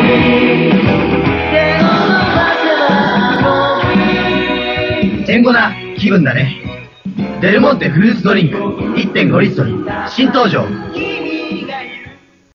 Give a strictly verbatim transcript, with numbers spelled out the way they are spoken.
天狗な気分だね。デルモンテフルーツドリンク いってんご リットル新登場。